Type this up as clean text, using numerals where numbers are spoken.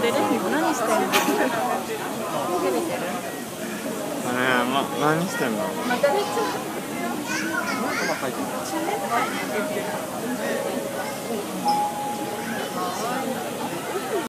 何してんの？テレビ見てる？ 何してんの？ まためっちゃ。